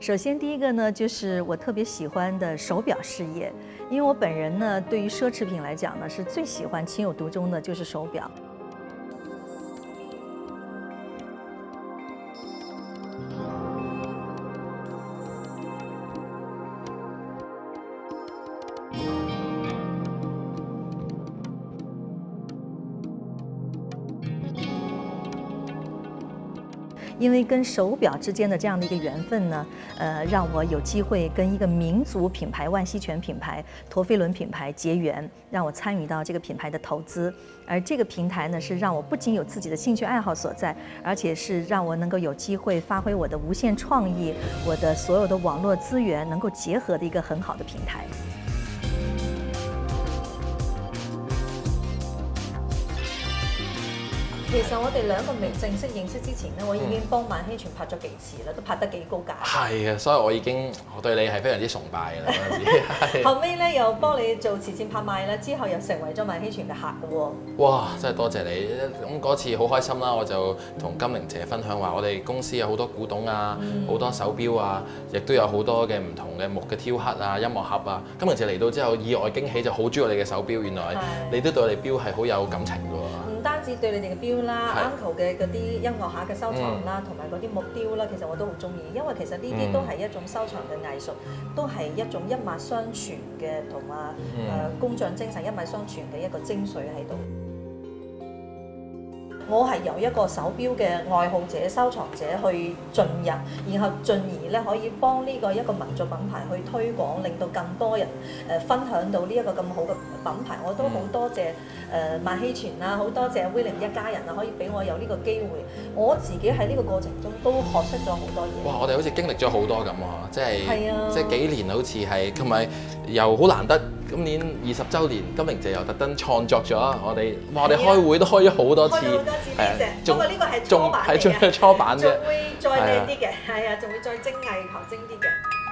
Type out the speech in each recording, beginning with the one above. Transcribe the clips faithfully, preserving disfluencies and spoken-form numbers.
首先，第一个呢，就是我特别喜欢的手表事业，因为我本人呢，对于奢侈品来讲呢，是最喜欢情有独钟的，就是手表。因为跟手表之间的这样的一个缘分呢，呃，让我有机会跟一个民族品牌万希泉品牌、陀飞轮品牌结缘，让我参与到这个品牌的投资。而这个平台呢，是让我不仅有自己的兴趣爱好所在，而且是让我能够有机会发挥我的无限创意，我的所有的网络资源能够结合的一个很好的平台。 其實我哋兩個未正式認識之前咧，我已經幫萬希泉拍咗幾次啦，都拍得幾高價。 係啊，所以我已經我對你係非常之崇拜嘅啦嗰陣時。 後尾咧又幫你做慈善拍賣啦，之後又成為咗萬希泉嘅客嘅喎。 哇！真係多謝你，咁嗰次好開心啦，我就同金玲姐分享話，我哋公司有好多古董啊，好、嗯、多手錶啊，亦都有好多嘅唔同嘅木嘅雕刻啊、音樂盒啊。金玲姐嚟到之後意外驚喜，就好中意我哋嘅手錶，原來你都對我哋錶係好有感情嘅喎。 唔單止對你哋嘅錶啦 ，Uncle 嘅嗰啲音樂盒嘅收藏啦，同埋嗰啲木雕啦，其實我都好中意，因為其實呢啲都係一種收藏嘅藝術，都係一種一脈相傳嘅同啊誒工匠精神一脈相傳嘅一個精髓喺度。 我係由一個手錶嘅愛好者、收藏者去進入，然後進而咧可以幫呢個一個民族品牌去推廣，令到更多人誒分享到呢一個咁好嘅品牌。我都好多謝誒萬希泉啦，好多謝 William 一家人啊，可以俾我有呢個機會。我自己喺呢個過程中都學識咗好多嘢。哇！ 我哋好似經歷咗好多咁喎，即係即係幾年好似係，同埋又好難得。 今年二十週年，金玲姐又特登創作咗我哋，哇！我哋開會都開咗好多次，係啊， 不過呢個係初版嚟嘅， 仲係初版啫， 仲會再靚啲嘅，係啊，仲會再精藝求精啲嘅。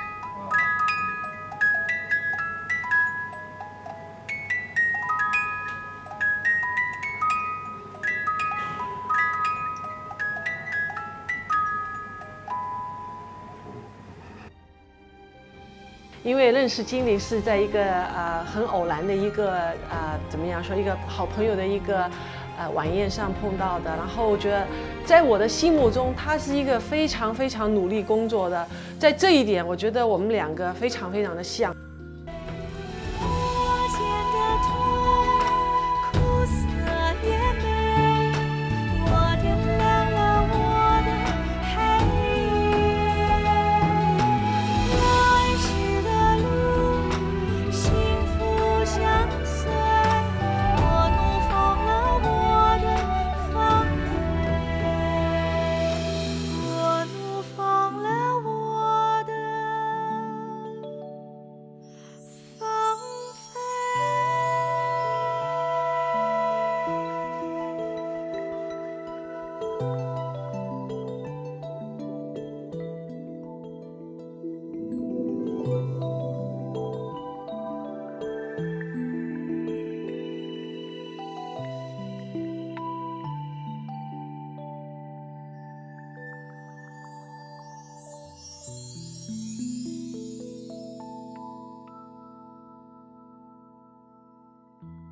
因为认识金玲是在一个呃很偶然的一个呃怎么样说一个好朋友的一个呃晚宴上碰到的，然后我觉得在我的心目中，她是一个非常非常努力工作的，在这一点，我觉得我们两个非常非常的像。 嗯。